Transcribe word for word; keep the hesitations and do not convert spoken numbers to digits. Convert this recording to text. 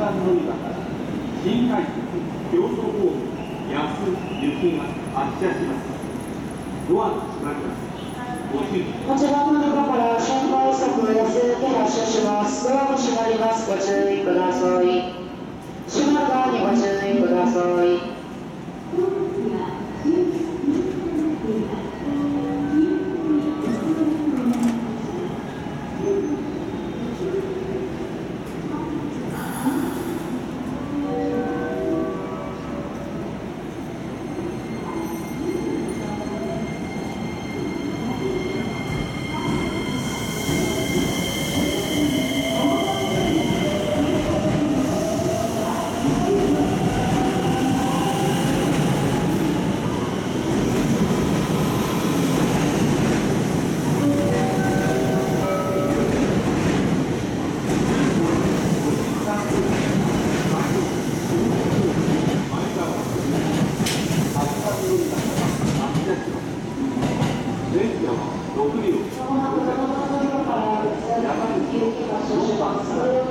番乗り場から新快速京都ホーム安行きが発車します。ドアが閉まります。ご注意。 はちばん乗り場から新快速安行き発車します。ドアが閉まります。ご注意ください。閉まるドアにご注意ください。 ろくびょう。山口を出発します。